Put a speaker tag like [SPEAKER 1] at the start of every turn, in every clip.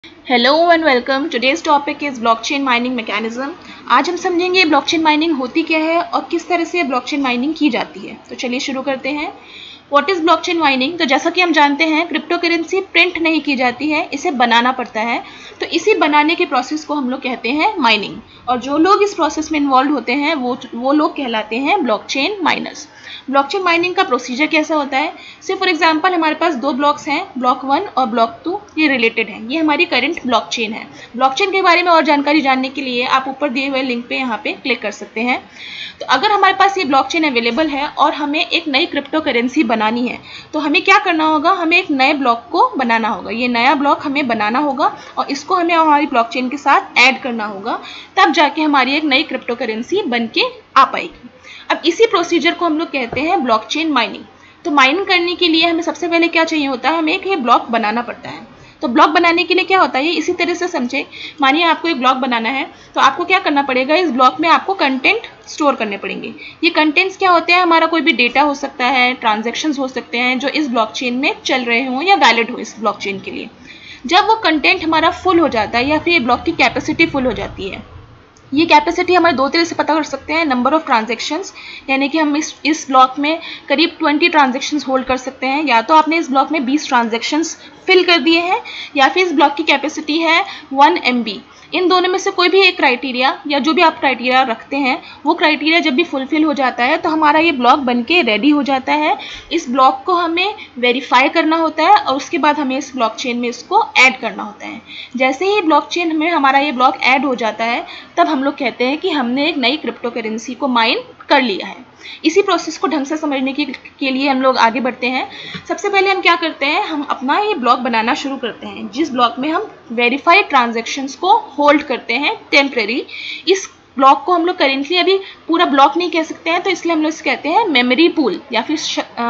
[SPEAKER 1] Hello and welcome. Today's topic is blockchain mining mechanism. आज हम समझेंगे ब्लॉकचेन माइनिंग होती क्या है और किस तरह से ब्लॉकचेन माइनिंग की जाती है। तो चलिए शुरू करते हैं। What is blockchain mining? तो जैसा कि हम जानते हैं क्रिप्टो करेंसी प्रिंट नहीं की जाती है, इसे बनाना पड़ता है। तो इसी बनाने के प्रोसेस को हम लोग कहते हैं माइनिंग, और जो लोग इस प्रोसेस में इन्वॉल्व होते हैं वो लोग कहलाते हैं ब्लॉकचेन माइनर्स। ब्लॉकचेन माइनिंग का प्रोसीजर कैसा होता है? से फॉर एग्जांपल हमारे पास दो ब्लॉक्स हैं, ब्लॉक 1 और ब्लॉक 2, ये रिलेटेड हैं, ये हमारी करंट ब्लॉकचेन है। ब्लॉकचेन के बारे में और जानकारी जानने के लिए आप ऊपर दिए हुए लिंक पे यहाँ पे क्लिक कर सकते हैं। तो अगर हमारे पास ये ब्लॉकचेन अवेलेबल है और हमें एक नई क्रिप्टो करेंसी बनानी है, तो हमें क्या करना होगा? हमें एक नए ब्लॉक को बनाना होगा। ये नया ब्लॉक हमें बनाना होगा और इसको हमें हमारी ब्लॉकचेन के साथ ऐड करना होगा, तब जाके हमारी एक नई क्रिप्टो करेंसी बन के आ पाएगी। अब इसी प्रोसीजर को हम लोग कहते हैं ब्लॉकचेन माइनिंग। तो माइन करने के लिए हमें सबसे पहले क्या चाहिए होता है? हमें एक ब्लॉक बनाना पड़ता है। तो ब्लॉक बनाने के लिए क्या होता है, इसी तरह से समझे। मानिए आपको एक ब्लॉक बनाना है, तो आपको क्या करना पड़ेगा? इस ब्लॉक में आपको कंटेंट स्टोर करने पड़ेंगे। ये कंटेंट्स क्या होते हैं? हमारा कोई भी डेटा हो सकता है, ट्रांजैक्शंस हो सकते हैं जो इस ब्लॉकचेन में चल रहे हों या वैलिड हो इस ब्लॉकचेन के लिए। जब वो कंटेंट हमारा फुल हो जाता है या फिर ब्लॉक की कैपेसिटी फुल हो जाती है, ये कैपेसिटी हमारे दो तरह से पता कर सकते हैं। नंबर ऑफ ट्रांजैक्शंस, यानी कि हम इस ब्लॉक में करीब 20 ट्रांजैक्शंस होल्ड कर सकते हैं, या तो आपने इस ब्लॉक में 20 ट्रांजैक्शंस फिल कर दिए हैं, या फिर इस ब्लॉक की कैपेसिटी है 1 MB। इन दोनों में से कोई भी एक क्राइटेरिया, या जो भी आप क्राइटेरिया रखते हैं, वो क्राइटेरिया जब भी फुलफिल हो जाता है तो हमारा ये ब्लॉक बन के रेडी हो जाता है। इस ब्लॉक को हमें वेरीफाई करना होता है और उसके बाद हमें इस ब्लॉकचेन में इसको ऐड करना होता है। जैसे ही ब्लॉकचेन में हमारा ये ब्लॉक ऐड हो जाता है, तब हम लोग कहते हैं कि हमने एक नई क्रिप्टो करेंसी को माइन कर लिया है। इसी प्रोसेस को ढंग से समझने के लिए हम लोग आगे बढ़ते हैं। सबसे पहले हम क्या करते हैं? हम अपना ये ब्लॉक बनाना शुरू करते हैं, जिस ब्लॉक में हम वेरीफाइड ट्रांजैक्शंस को होल्ड करते हैं टेम्परेरी। इस ब्लॉक को हम लोग करेंटली अभी पूरा ब्लॉक नहीं कह सकते हैं, तो इसलिए हम लोग इसे कहते हैं मेमोरी पूल, या फिर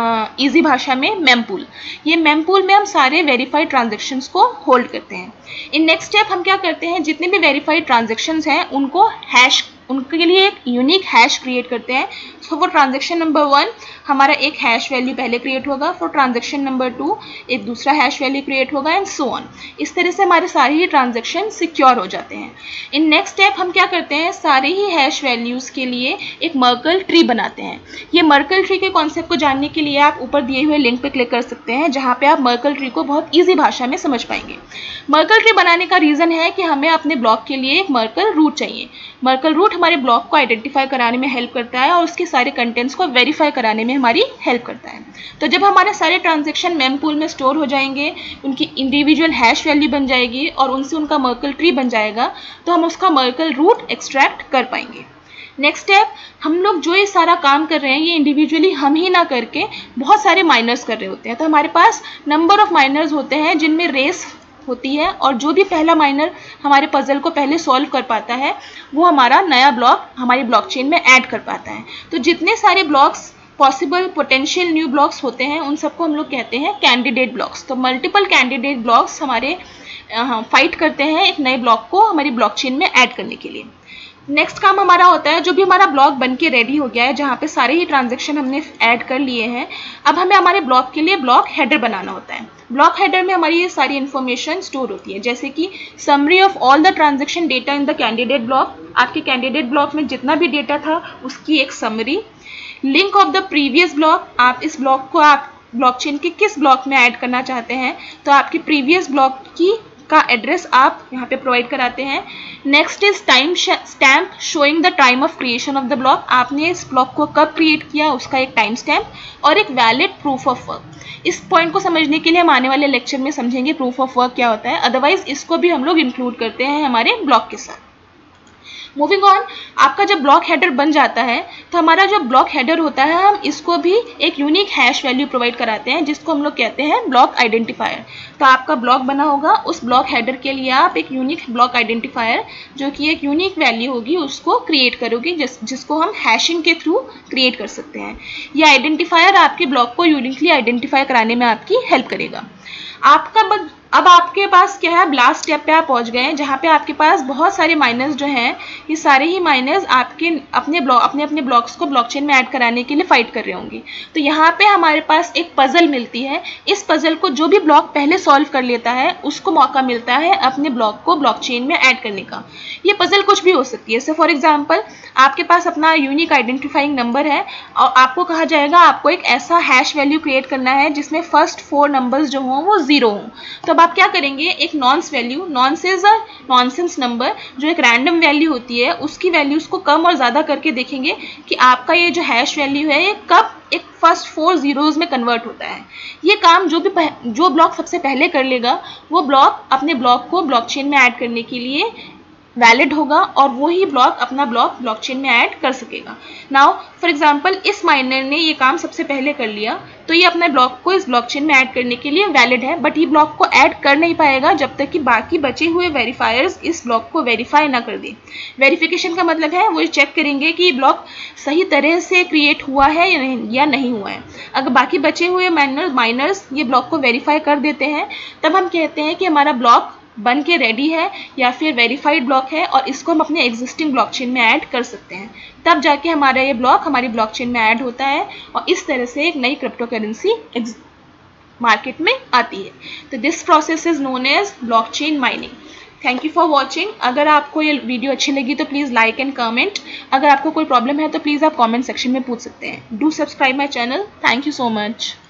[SPEAKER 1] इजी भाषा में मेम पूल। ये मेम पूल में हम सारे वेरीफाइड ट्रांजैक्शंस को होल्ड करते हैं। इन नेक्स्ट स्टेप हम क्या करते हैं? जितने भी वेरीफाइड ट्रांजैक्शंस हैं उनके लिए एक यूनिक हैश क्रिएट करते हैं। सो फॉर ट्रांजैक्शन नंबर 1 हमारा एक हैश वैल्यू पहले क्रिएट होगा, फॉर ट्रांजैक्शन नंबर 2 एक दूसरा हैश वैल्यू क्रिएट होगा, एंड सो ऑन। इस तरह से हमारे सारे ही ट्रांजैक्शन सिक्योर हो जाते हैं। इन नेक्स्ट स्टेप हम क्या करते हैं? सारे ही हैश वैल्यूज के लिए एक मर्कल ट्री बनाते हैं। ये मर्कल ट्री के कॉन्सेप्ट को जानने के लिए आप ऊपर दिए हुए लिंक पे क्लिक कर सकते हैं, जहाँ पे आप मर्कल ट्री को बहुत ईजी भाषा में समझ पाएंगे। मर्कल ट्री बनाने का रीजन है कि हमें अपने ब्लॉक के लिए एक मर्कल रूट चाहिए। मर्कल रूट हमारे ब्लॉक को आइडेंटिफाई कराने में हेल्प करता है और उसके सारे कंटेंट्स को वेरीफाई कराने में हमारी हेल्प करता है। तो जब हमारे सारे ट्रांजैक्शन मेम पूल में स्टोर हो जाएंगे, उनकी इंडिविजुअल हैश वैल्यू बन जाएगी और उनसे उनका मर्कल ट्री बन जाएगा, तो हम उसका मर्कल रूट एक्सट्रैक्ट कर पाएंगे। नेक्स्ट स्टेप, हम लोग जो ये सारा काम कर रहे हैं ये इंडिविजुअली हम ही ना करके बहुत सारे माइनर्स कर रहे होते हैं। तो हमारे पास नंबर ऑफ माइनर्स होते हैं जिनमें रेस होती है, और जो भी पहला माइनर हमारे पजल को पहले सॉल्व कर पाता है वो हमारा नया ब्लॉक हमारी ब्लॉकचेन में ऐड कर पाता है। तो जितने सारे blocks possible potential new blocks होते हैं उन सबको हम लोग कहते हैं कैंडिडेट ब्लॉक्स। तो मल्टीपल कैंडिडेट ब्लॉक्स हमारे फाइट करते हैं एक नए ब्लॉक को हमारी ब्लॉकचेन में ऐड करने के लिए। नेक्स्ट काम हमारा होता है, जो भी हमारा ब्लॉक बन के रेडी हो गया है, जहाँ पे सारे ही ट्रांजैक्शन हमने ऐड कर लिए हैं, अब हमें हमारे ब्लॉक के लिए ब्लॉक हेडर बनाना होता है। ब्लॉक हेडर में हमारी ये सारी इन्फॉर्मेशन स्टोर होती है, जैसे कि summary of all the transaction data in the candidate block. आपके कैंडिडेट ब्लॉक में जितना भी डेटा था उसकी एक summary, link of the previous block, आप इस ब्लॉक को आप ब्लॉकचेन के किस ब्लॉक में ऐड करना चाहते हैं, तो आपके प्रीवियस ब्लॉक का एड्रेस आप यहाँ पे प्रोवाइड कराते हैं। Next is time stamp showing the time of creation of the block. आपने इस ब्लॉक को कब क्रिएट किया उसका एक टाइम स्टैम्प, और एक वैलिड प्रूफ ऑफ वर्क। इस पॉइंट को समझने के लिए हम आने वाले लेक्चर में समझेंगे प्रूफ ऑफ वर्क क्या होता है, अदरवाइज इसको भी हम लोग इंक्लूड करते हैं हमारे ब्लॉक के साथ। मूविंग ऑन, आपका जब ब्लॉक हेडर बन जाता है तो हमारा जो ब्लॉक हेडर होता है हम इसको भी एक यूनिक हैश वैल्यू प्रोवाइड कराते हैं, जिसको हम लोग कहते हैं ब्लॉक आइडेंटिफायर। तो आपका ब्लॉक बना होगा, उस ब्लॉक हेडर के लिए आप एक यूनिक ब्लॉक आइडेंटिफायर जो कि एक यूनिक वैल्यू होगी उसको क्रिएट करोगे, जिसको हम हैशिंग के थ्रू क्रिएट कर सकते हैं। यह आइडेंटिफायर आपके ब्लॉक को यूनिकली आइडेंटिफाई कराने में आपकी हेल्प करेगा। आपका अब आपके पास क्या है, लास्ट स्टेप पे आप पहुंच गए हैं जहाँ पे आपके पास बहुत सारे माइनर्स जो हैं, ये सारे ही माइनर्स आपके अपने ब्लॉक्स को ब्लॉकचेन में ऐड कराने के लिए फाइट कर रहे होंगे। तो यहाँ पे हमारे पास एक पजल मिलती है। इस पजल को जो भी ब्लॉक पहले सॉल्व कर लेता है उसको मौका मिलता है अपने ब्लॉक को ब्लॉकचेन में ऐड करने का। ये पजल कुछ भी हो सकती है। जैसे फॉर एग्जाम्पल आपके पास अपना यूनिक आइडेंटिफाइंग नंबर है और आपको कहा जाएगा आपको एक ऐसा हैश वैल्यू क्रिएट करना है जिसमें फर्स्ट 4 नंबर्स जो हों वो 0 हों। तो अब आप क्या करेंगे, एक nonce value, nonce is a nonsense number, जो एक रैंडम वैल्यू होती है उसकी वैल्यूज को कम और ज़्यादा करके देखेंगे कि आपका ये जो हैश वैल्यू है ये कब एक फर्स्ट 4 जीरोज में कन्वर्ट होता है। ये काम जो ब्लॉक सबसे पहले कर लेगा वो ब्लॉक अपने ब्लॉक को ब्लॉकचेन में ऐड करने के लिए वैलिड होगा और वही ब्लॉक अपना ब्लॉक ब्लॉकचेन में ऐड कर सकेगा। नाउ फॉर एग्जांपल इस माइनर ने ये काम सबसे पहले कर लिया तो ये अपने ब्लॉक को इस ब्लॉकचेन में ऐड करने के लिए वैलिड है, बट ये ब्लॉक को ऐड कर नहीं पाएगा जब तक कि बाकी बचे हुए वेरीफायर्स इस ब्लॉक को वेरीफाई ना कर दें। वेरिफिकेशन का मतलब है वो चेक करेंगे कि ये ब्लॉक सही तरह से क्रिएट हुआ है या नहीं हुआ है। अगर बाकी बचे हुए माइनर्स ये ब्लॉक को वेरीफाई कर देते हैं तब हम कहते हैं कि हमारा ब्लॉक बन के रेडी है या फिर वेरीफाइड ब्लॉक है और इसको हम अपने एग्जिस्टिंग ब्लॉकचेन में ऐड कर सकते हैं। तब जाके हमारा ये ब्लॉक हमारी ब्लॉकचेन में ऐड होता है और इस तरह से एक नई क्रिप्टो करेंसी मार्केट में आती है। तो this process is known as blockchain mining. Thank you for watching. अगर आपको ये वीडियो अच्छी लगी तो प्लीज़ लाइक एंड कमेंट। अगर आपको कोई प्रॉब्लम है तो प्लीज़ आप कमेंट सेक्शन में पूछ सकते हैं। Do subscribe my channel. Thank you so much.